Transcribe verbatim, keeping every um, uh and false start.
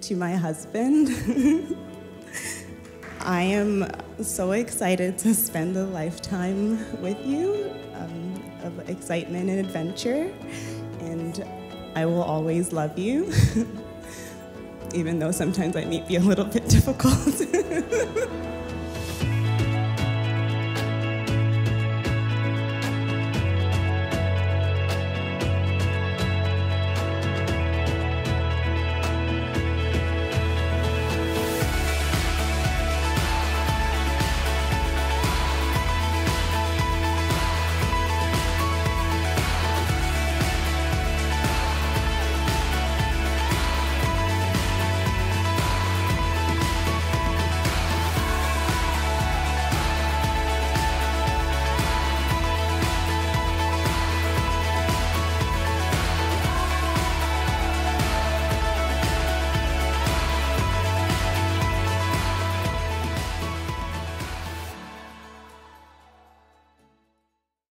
to my husband. I am so excited to spend a lifetime with you um, of excitement and adventure, and I will always love you, even though sometimes I may be a little bit difficult.